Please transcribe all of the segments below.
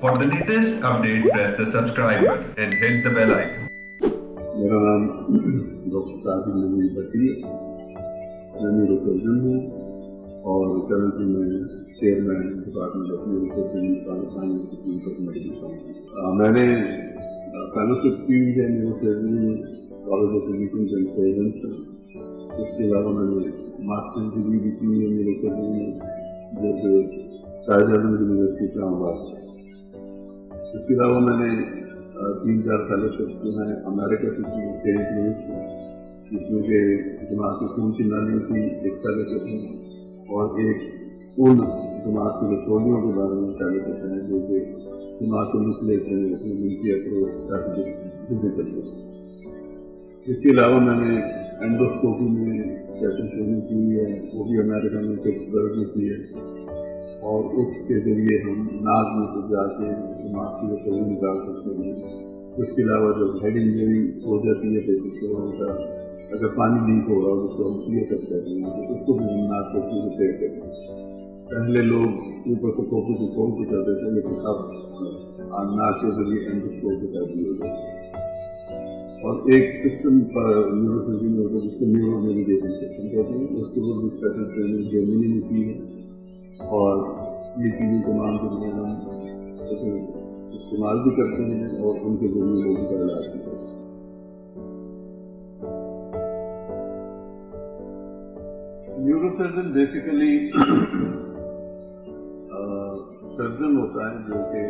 For the latest update, press the subscribe button and hit the bell icon. मेरा नाम doctor Sajid नवीन भट्टी है। मैं neurosurgeon हूँ और करंटली मैं chairman department of neurosurgery Pakistan institute of medical science. मैंने फेलोशिप की है neurosurgery college of physicians and surgeons. इसके अलावा मैंने मास्टर्स डिग्री भी की है न्यूरोसर्जरी में जो कि कायद आज़म यूनिवर्सिटी इस्लामाबाद। इसके अलावा मैंने 3-4 फेलोशिप जो हैं अमेरिका से की सेंट लुइस में, जिसमें के दिमाग की खून की नालियों की एक फेलोशिप है और एक उन दिमाग की रसोलियों के बारे में फेलोशिप है जो कि दिमाग को निचलेट हैं अपनी जिनकी अप्रोच करते हैं। इसके अलावा मैंने एंडोस्कोपी में सेशन शुरू की है, वो भी अमेरिका में पिट्सबर्ग में की है और उसके जरिए हम नाक में से जाके दिमाग की रसोई निकाल सकते हैं। इसके अलावा जब हेड इंजरी हो जाती है पेशेंट का, अगर पानी लीक हो रहा हो जिसको हम क्लियर कर सकते हैं तो उसको भी हम नाक को रिपेयर करते हैं। पहले लोग ऊपर से खोपड़ी को खोल के करते थे, लेकिन अब नाक के जरिए एंडोस्कोपी कर दी हो जाती है। और एक सिस्टम पर न्यूरोसर्जरी में होता है जिसको न्यूरो नेविगेशन सिस्टम कहते हैं, उसके लिए भी स्पेशल ट्रेनिंग जर्मनी में की है और ये चीज़ें तमाम चीज़ें हम इस्तेमाल भी करते हैं और उनके जरिए लोगों का इलाज भी करते हैं। न्यूरोसर्जन बेसिकली सर्जन होता है जो कि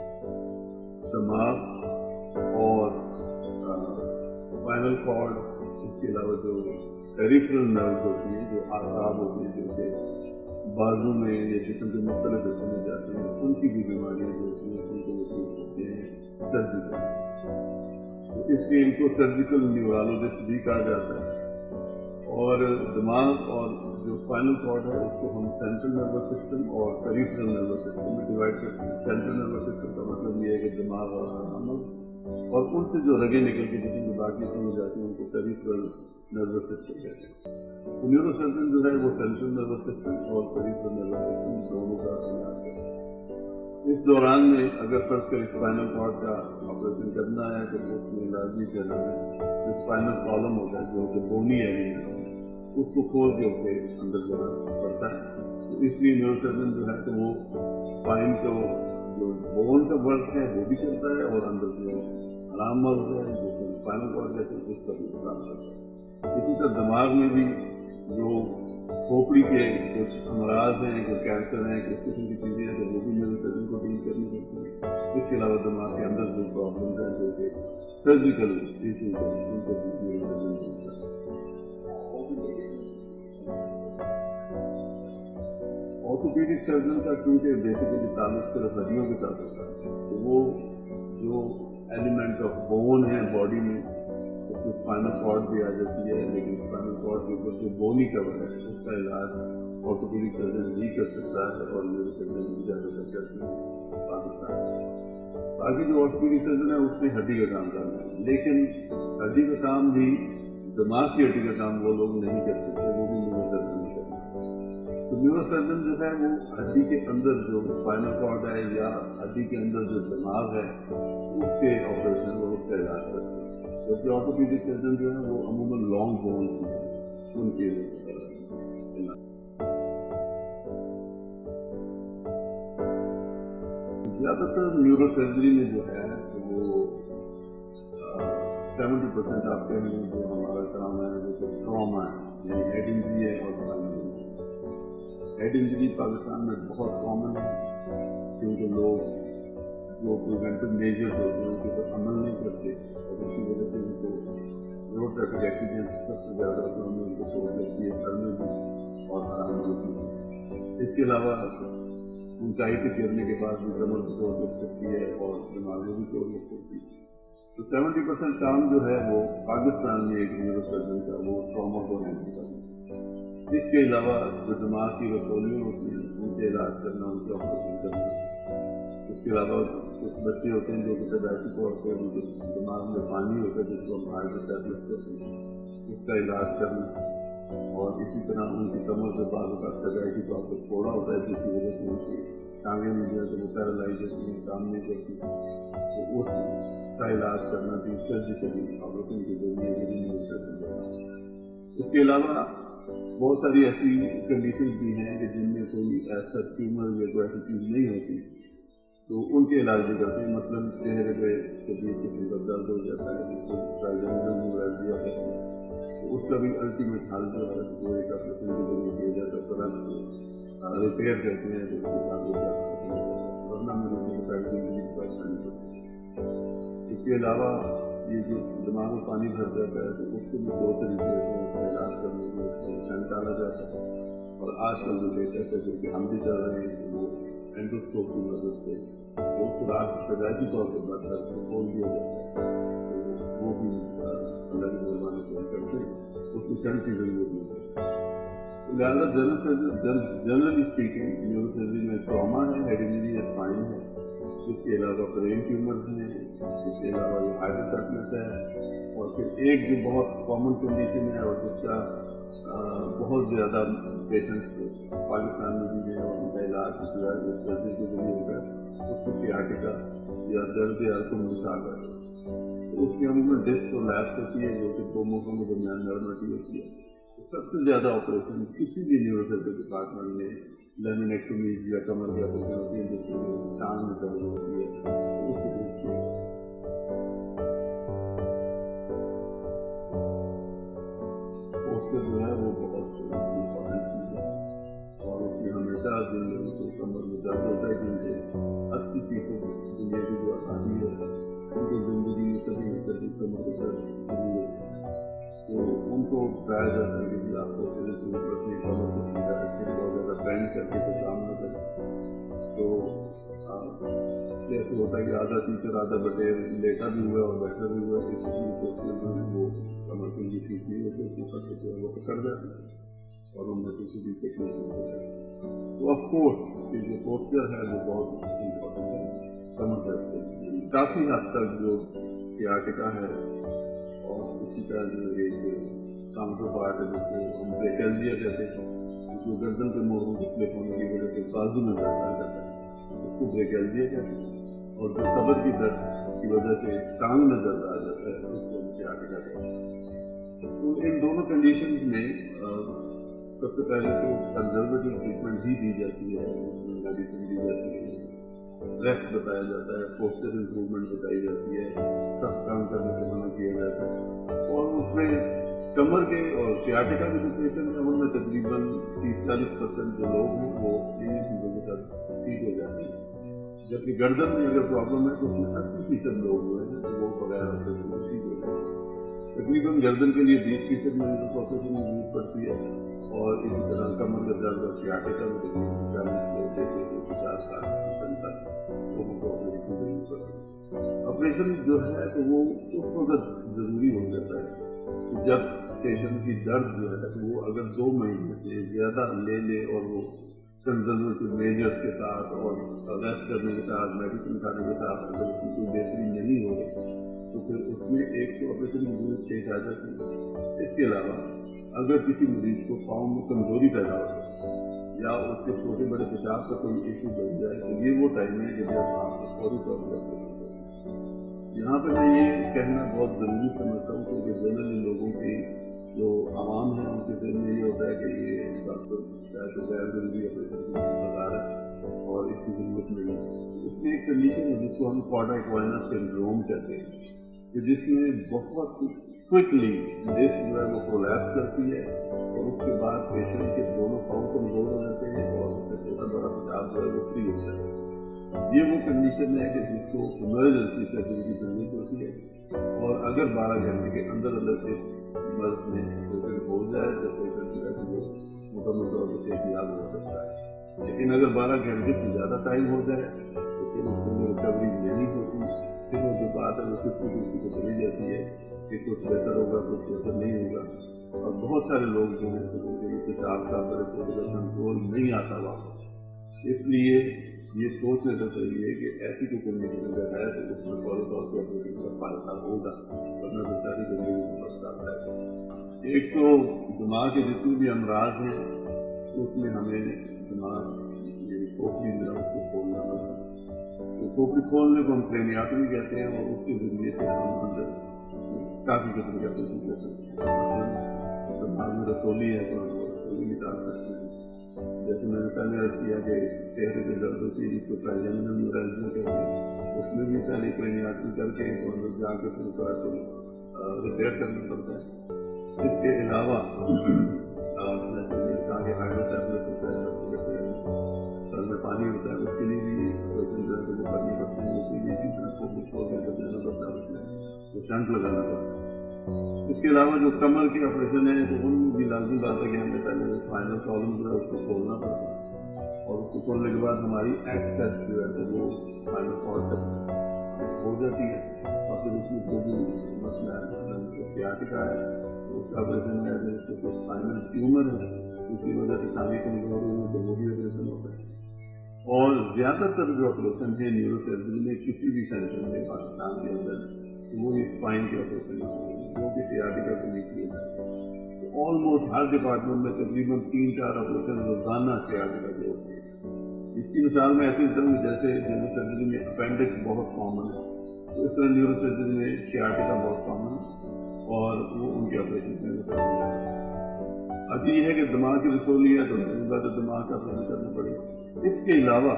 दिमाग और स्पाइनल कॉर्ड, इसके अलावा जो पेरिफेरल नर्व्स होती हैं, जो आसाब होती हैं, जो कि बाजू में या जिसम के मुख्तलिफ हिस्सों में जाते हैं, उनकी भी बीमारियां जो होती हैं उनको वो ठीक होते हैं सर्जिकल। तो इसलिए इनको सर्जिकल न्यूरोलॉजिस्ट भी कहा जाता है। और दिमाग और जो स्पाइनल कॉर्ड है उसको हम सेंट्रल नर्वस सिस्टम और पेरिफेरल नर्वस सिस्टम में डिवाइड करते हैं। सेंट्रल नर्वस सिस्टम का मतलब ये है कि दिमाग और हार्मोन और उनसे जो रगे निकल के जिसम के बाकी हिस्सों में जाते हैं उनको पेरिफेरल नर्वस सिस्टम कहते हैं। तो न्यूरोसर्जन जो है वो सेंट्रल नर्वस सिस्टम और पेरिफेरल नर्वस सिस्टम दोनों का इलाज है। इस दौरान में अगर फर्ज कर स्पाइनल कॉर्ड का ऑपरेशन करना है तो उसमें इलाज भी करना है। जो स्पाइनल कॉलम होता है जो कि बोनी एरिया है उसको खोल के उसके अंदर जाना पड़ता है। तो इसलिए न्यूरोसर्जन जो है तो वो स्पाइन को जो बोन का वर्क है वो भी करता है और अंदर जो आराम मर्ज है जो स्पाइनल कॉर्ड कहते हैं उसका भी काम करता है। इसी तरह दिमाग में भी जो खोपड़ी के कुछ अमराज हैं, कुछ कैंसर हैं, किस किस्म की चीजें हैं तो वो भी न्यूरोसर्जन को डील करनी पड़ती है। इसके अलावा दिमाग के अंदर जो प्रॉब्लम है जो कि सर्जिकल इश्यूज है उनको भी न्यूरोसर्जन डील करता है। ऑर्थोपेडिक सर्जन का क्योंकि बेसिकली ताल्लुक सिर्फ हड्डियों के साथ होता है तो वो जो एलिमेंट ऑफ बोन है बॉडी में उसमें स्पाइनल कॉर्ड भी आ जाती है, लेकिन स्पाइनल कॉर्ड के ऊपर जो बोनी कवर है उसका इलाज ऑर्थोपेडिक सर्जन भी कर सकता है और न्यूरोसर्जन भी ज़्यादातर करते हैं पाकिस्तान। बाकी जो ऑर्थोपेडिक सर्जन है उसने हड्डी का काम करना है, लेकिन हड्डी का काम भी दिमाग की हड्डी का काम वो लोग नहीं कर सकते, वो भी न्यूरोसर्जन नहीं करते। तो न्यूरोसर्जन जो है वो हड्डी के अंदर जो स्पाइनल कॉर्ड है या हड्डी के अंदर जो दिमाग है उसके ऑपरेशन वो उसका इलाज करते हैं। जबकि ऑर्थोपेडिक सर्जन जो है वो अमूमन लॉन्ग बोन उनके ज्यादातर न्यूरोसर्जरी में जो है तो वो 70% आप कह लें जो हमारा काम है जो ट्रॉमा है, यानी हेड इंजरी है और spinal injury. Head injury Pakistan में बहुत कॉमन है क्योंकि लोग जो प्रिवेंटिव मेजर्स होते हैं उनके ऊपर अमल नहीं करते और उसकी वजह से उनको रोड ट्रैफिक एक्सीडेंट सबसे ज़्यादा उन्होंने उनको चोट लगती है, सर में भी और आराम होती है। इसके अलावा ऊंचाई गिरने के बाद भी कमर को चोट लग सकती है और दिमाग में भी चोट लग सकती है। तो 70% काम जो है वो पाकिस्तान में एक न्यूरोसर्जन का वो ट्रॉमा को हैंडल करना। इसके अलावा जो दिमाग की रसोलियाँ होती हैं उनके इलाज करना, उनके ऑपरेशन करना। इसके अलावा कुछ बच्चे होते हैं जो कि पैदाइशी तौर पर उनके दिमाग में पानी होता है जिसको हम हाइड्रोसेफलस कहते हैं, उसका इलाज करना। और इसी तरह उनकी कमर के बाद पैदाइशी तौर पर फोड़ा होता है जिसकी वजह से उनकी ٹانگیں مل جائے تو وہ پیرالائز ہوتی ہیں، کام نہیں کرتی، تو اس کا علاج کرنا بھی سرجیکلی آپریشن کے ذریعے نہیں ہو سکتا۔ اس کے علاوہ بہت ساری ایسی کنڈیشن بھی ہیں کہ جن میں کوئی ایسا ٹیومر یا کوئی ایسی چیز نہیں ہوتی تو ان کے علاج بھی کرتے ہیں، مثلاً چہرے پہ کبھی کسی کا درد ہو جاتا ہے جس کو ٹرائیجنگل نیورالجیا کہتے ہیں، تو اس کا بھی الٹیمیٹ حل جو ہے وہ ایک آپریشن کے ذریعے کیا جاتا ہے، طرح ریپیئر کرتے ہیں تو اس کے ساتھ وہ ورنہ میں اس کے علاوہ یہ جو دماغ میں پانی بھر جاتا ہے تو اس کے بھی 2 طریقے سے اس کا علاج کرنے کے لیے ڈالا جاتا ہے، اور آج کل جو لیٹسٹ ہے جو کہ ہم بھی کر رہے ہیں وہ اینڈوسکوپ کی مدد سے وہ خوراک پیدائشی طور پر بڑھتا ہے، اس کو کھول دیا جاتا ہے، تو وہ بھی اللہ کی مہربانی سے کرتے ہیں، اس کی چند چیزیں ضرورت نہیں ہے۔ لہٰذا جنرلی اسپیکنگ نیورو سرجری میں ٹراما ہے، ہیڈینری اسپائن ہے، اس کے علاوہ برین ٹیومرز ہیں، اس کے علاوہ یہ ہائیڈروسیفلس ہے، اور پھر ایک جو بہت کامن کنڈیشن ہے اور جس کا بہت زیادہ پیشنٹس پاکستان میں بھی ہیں اور ان کا علاج جو ہے وہ سرجری کے ذریعے ہوتا ہے، اس کو سیاٹیکا یا درد عرقوں میں مساغر ہے، تو اس کی عموماً ڈسک اور لیپس ہوتی ہے جو کہ 2 موقعوں کے درمیان نرمٹی ہوتی ہے۔ سب سے زیادہ آپریشن کسی بھی نیورو سرجری ڈپارٹمنٹ میں لیمینیکٹومیز یا کمر کی آپریشن ہوتی ہے جس میں ٹانگ میں درد ہوتی ہے، اس کی پوسٹر جو ہے وہ بہت امپورٹنٹ چیز ہے، اور اس کی ہمیشہ جن لوگوں کو کمر میں درد ہوتا ہے کیونکہ 80% دنیا کی جو آبادی ہے ان کی زندگی میں کبھی نہ کبھی کمر کا درد ضرور ہوتا ہے، تو ان کو بتایا جاتا ہے کہ آپ کو اپنی کمر کو سیدھا رکھیں، بہت زیادہ بینڈ کر کے کوئی کام نہ کریں، تو جیسے ہوتا ہے کہ آدھا ٹیچر آدھا بٹیر لیٹا بھی ہوا اور بیٹھا بھی ہوا، اس لیے وہ کمر کے لیے ٹھیک نہیں ہوتی، اس کے اوپر جو ہے وہ پکڑ جاتی ہے اور ان میں کسی بھی ٹیکنیک نہیں ہوتا ہے۔ تو آف کورس یہ جو پوسچر ہے وہ بہت امپورٹنٹ ہے کمر درد کے لیے، کافی حد تک جو سیاٹیکا ہے اور اسی طرح جو ایک کاؤنٹر پارٹ ہے جس کو ہم بریکیلجیا کہتے ہیں، جو گردن کے موڑوں کے سلپ ہونے کی وجہ سے بازو میں درد آ جاتا ہے، اس کو بریکیلجیا کہتے ہیں، اور جو کمر کی درد کی وجہ سے ٹانگ میں درد آ جاتا ہے اس کو سیاٹیکا کہتے ہیں۔ تو ان دونوں کنڈیشنز میں سب سے پہلے تو کنزرویٹو ٹریٹمنٹ ہی دی جاتی ہے، میڈیسن دی جاتی ہے، ریسٹ بتایا جاتا ہے، پوسچر امپروومنٹ بتائی جاتی ہے، سخت کام کرنے سے منع کیا جاتا ہے، اور اس میں کمر کے اور سیاٹیکا کی سچویشن ہے ان میں تقریباً 30-40% جو لوگ ہیں وہ ان چیزوں کے ساتھ ٹھیک ہو جاتے ہیں، جبکہ گردن میں اگر پرابلم ہے تو اس میں 80% لوگ جو ہیں وہ بغیر آپریشن سے ٹھیک ہو جاتے ہیں۔ تقریباً گردن کے لیے 20% مریضوں کو آپریشن کی ضرورت پڑتی ہے، اور اسی طرح کمر کا درد اور سیاٹیکا میں تقریباً 40 سے 50% تک لوگوں کو آپریشن کی ضرورت پڑتی ہے۔ آپریشن جو ہے تو وہ اس وقت ضروری ہو جاتا ہے کہ جب پیشنٹ کی درد جو ہے وہ اگر 2 مہینے سے زیادہ لے اور وہ کنزرویٹو میجرز کے ساتھ اور ریسٹ کرنے کے ساتھ میڈیسن کھانے کے ساتھ اگر اس کی کوئی بہتری نہیں ہو رہی تو پھر اس میں ایک تو آپریشن کی ضرورت پیش آ جاتی ہے۔ اس کے علاوہ اگر کسی مریض کو پاؤں میں کمزوری پیدا ہو جائے یا اس کے چھوٹے بڑے پیشاب کا کوئی ایشو بن جائے تو یہ وہ ٹائم ہے کہ جب آپ کو فوری طور پر آپریشن کریں۔ یہاں پہ میں یہ کہنا بہت ضروری سمجھتا ہوں کیونکہ جنرلی لوگوں کی جو عوام ہے ان کے ذہن میں یہ ہوتا ہے کہ یہ ڈاکٹر شاید غیر ضروری آپریشن بتا رہا ہے اور اس کی ضرورت نہیں ہے۔ اس میں ایک کنڈیشن ہے جس کو ہم کارڈیاک وائنر سنڈروم کہتے ہیں کہ جس میں بہت کوئکلی ڈسک جو ہے وہ پرولیپس کرتی ہے اور اس کے بعد پیشنٹ کے دونوں پاؤں کمزور ہو جاتے ہیں اور اس سے چھوٹا بڑا پیشاب جو ہے وہ فری ہو جاتا ہے۔ یہ وہ کنڈیشن ہے کہ جس کو ایمرجنسی سرجری کی ضرورت ہوتی ہے، اور اگر 12 گھنٹے کے اندر سے مرض میں پیشنٹ ہو جائے تو پیشنٹ جو ہے وہ مکمل طور پر صحتیاب ہو سکتا ہے، لیکن اگر 12 گھنٹے سے زیادہ ٹائم ہو جائے تو پھر اس میں ریکوری نہیں ہوتی، پھر وہ جو بات ہے وہ 50-50 کو چلی جاتی ہے کہ کچھ بہتر ہوگا کچھ بہتر نہیں ہوگا، اور بہت سارے لوگ جو ہیں تو ان کے پیشاب کا کنٹرول نہیں آتا واپس۔ اس لیے یہ سوچ لینا چاہیے کہ ایسی کوئی کنڈیشن اگر ہے تو اس میں فوری طور پہ آپریشن کا فائدہ ہوگا، ورنہ بیچاری زندگی میں مسئلہ ہے۔ ایک تو دماغ کے جتنے بھی امراض ہیں اس میں ہمیں دماغ یہ کھوپڑی جو ہے اس کو کھولنا پڑا. تو کھوپڑی کھولنے کو ہم کرینیاٹمی کہتے ہیں اور اس کے ذریعے سے ہم اندر کافی قسم کے آپریشن کر سکتے ہیں. دماغ میں رسولی ہے تو ہم رسولی نکال سکتے ہیں. جیسے میں نے پہلے عرض کیا کہ چہرے کے درد ہوتی ہے جس کو ٹرائجمینل نیورالجیا کہتے ہیں, اس میں بھی پہلے کرینیاٹمی کر کے اور جا کے پھر کا تو ریپیئر کرنا پڑتا ہے. اس کے علاوہ سر میں پانی ہوتا ہے اس کے لیے بھی آپریشن کرنی پڑتے ہیں. اس کے لیے اسی طرح کو کچھ چھوڑ کر دینا پڑتا ہے, اس میں تو شنٹ لگانا پڑتا ہے. اس کے علاوہ جو کمر کے آپریشن ہے تو ان بھی لازمی بات ہے کہ ہمیں پہلے فائنل کالم جو ہے اس کو کھولنا پڑتا ہے, اور اس کو کھولنے کے بعد ہماری ایکسس جو ہے تو وہ فائنل کال تک ہو جاتی ہے. اور پھر اس میں جو بھی مسئلہ ہے سیاٹکا ہے اس کا آپریشن ہے, تو فائنل ٹیومر ہے اس کی وجہ سے کھانے کمزور ہوئی تو وہ بھی آپریشن ہوتا ہے. اور زیادہ تر جو آپریشن ہے نیورو سرجری میں کسی بھی سینٹر میں پاکستان کے اندر وہ اسپائن کے آپریشن جو کہ سیاٹکا کو نہیں کیا جاتا ہے. آلموسٹ ہر ڈپارٹمنٹ میں تقریباً 3-4 آپریشن روزانہ سیاٹکا کے ہوتے ہیں. اس کی مثال میں ایسی طرح جیسے جنرل سرجری میں اپینڈکس بہت کامن ہے, تو اس طرح نیورو سرجری میں سیاٹکا بہت کامن ہے اور وہ ان کے آپریشن میں. اب یہ ہے کہ دماغ کی رسولی ہے تو دماغ کا آپریشن کرنا پڑے گا. اس کے علاوہ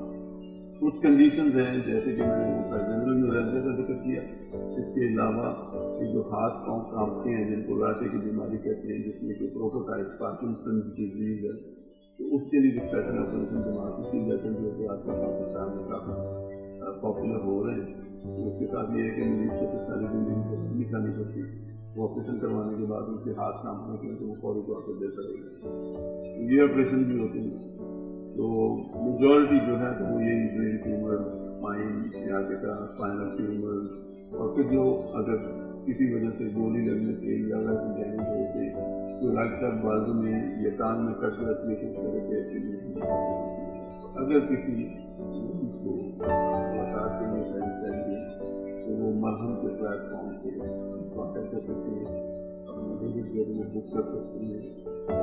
کچھ کنڈیشنز ہیں جیسے کہ میں نے جنرل نیورالجیا کا ذکر کیا. اس کے علاوہ جو ہاتھ پاؤں کانپتے ہیں جن کو راٹے کی بیماری کہتے ہیں, جس میں کہ پروٹوٹائپ پارکنسنز ڈیزیز ہے, تو اس کے لیے اسپیشل آپریشن دماغ کی کی جاتی ہے جو کہ آج کل پاکستان میں کافی پاپولر ہو رہے ہیں. تو اس کے ساتھ یہ ہے کہ مریض کو ساری زندگی کو نہیں کھانی پڑتی. وہ آپریشن کروانے کے بعد ان کے ہاتھ کام ہوتے ہیں تو وہ فوری طور پر دے سکے گا. یہ آپریشن بھی ہوتے ہیں. تو میجورٹی جو ہے تو وہ یہی brain tumour, spine sciatica, spinal tumour, اور پھر جو اگر کسی وجہ سے گولی لگنے سے یا ویسے ڈیمیج ہو کے کوئی رائٹ سائڈ بازو میں یا کان میں کٹ رکھنے کی طرح کے ایسی اگر کسی کو ملاقات کے لیے پہنچ چاہیے تو وہ مرہم کے پلیٹ فارم سے کانٹیکٹ کر سکتے ہیں اور مجھے بھی وہ بک کر سکتے ہیں.